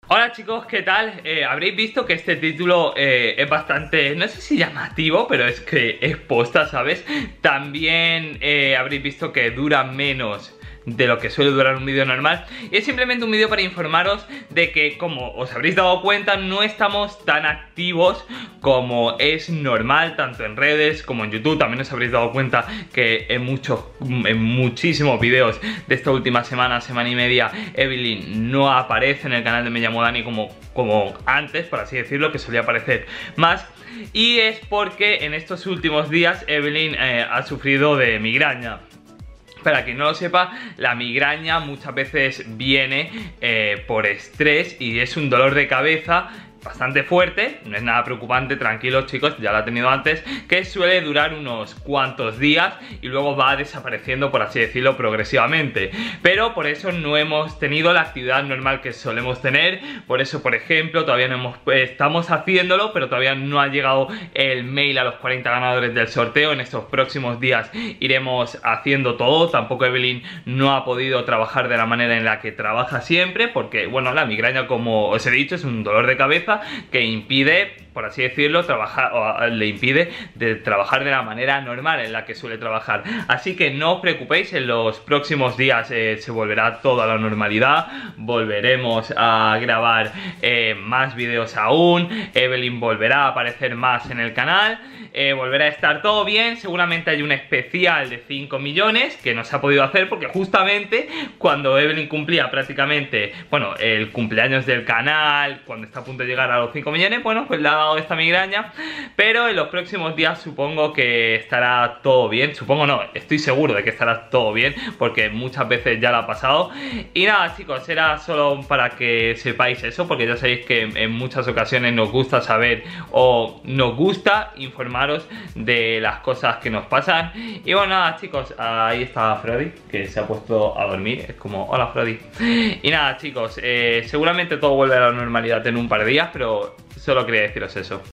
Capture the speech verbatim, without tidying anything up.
Hola chicos, ¿qué tal? Eh, habréis visto que este título eh, es bastante, no sé si llamativo, pero es que es posta, ¿sabes? También eh, habréis visto que dura menos de lo que suele durar un vídeo normal. Y es simplemente un vídeo para informaros de que, como os habréis dado cuenta, no estamos tan activos como es normal, tanto en redes como en YouTube. También os habréis dado cuenta que en muchos, en muchísimos vídeos de esta última semana, semana y media, Evelyn no aparece en el canal de Me Llamo Dani como, como antes, por así decirlo, que solía aparecer más. Y es porque en estos últimos días Evelyn eh, ha sufrido de migraña. Para quien no lo sepa, la migraña muchas veces viene eh, por estrés y es un dolor de cabeza bastante fuerte, no es nada preocupante, tranquilos chicos, ya lo ha tenido antes, que suele durar unos cuantos días y luego va desapareciendo, por así decirlo, progresivamente. Pero por eso no hemos tenido la actividad normal que solemos tener. Por eso, por ejemplo, todavía no hemos, pues, estamos haciéndolo, pero todavía no ha llegado el mail a los cuarenta ganadores del sorteo. En estos próximos días iremos haciendo todo. Tampoco Evelyn no ha podido trabajar de la manera en la que trabaja siempre, porque bueno, la migraña, como os he dicho, es un dolor de cabeza que impide, por así decirlo, trabajar, o le impide de trabajar de la manera normal en la que suele trabajar. Así que no os preocupéis, en los próximos días eh, se volverá todo a la normalidad. Volveremos a grabar eh, más vídeos aún. Evelyn volverá a aparecer más en el canal. Eh, volverá a estar todo bien. Seguramente hay un especial de cinco millones que no se ha podido hacer porque justamente cuando Evelyn cumplía prácticamente, bueno, el cumpleaños del canal, cuando está a punto de llegar a los cinco millones, bueno, pues le ha dado esta migraña. Pero en los próximos días supongo que estará todo bien. Supongo no, estoy seguro de que estará todo bien, porque muchas veces ya lo ha pasado. Y nada chicos, era solo para que sepáis eso, porque ya sabéis que en muchas ocasiones nos gusta saber o nos gusta informaros de las cosas que nos pasan. Y bueno, nada chicos, ahí está Frodi, que se ha puesto a dormir. Es como, hola Frodi. Y nada chicos, eh, seguramente todo vuelve a la normalidad en un par de días, pero solo quería deciros eso.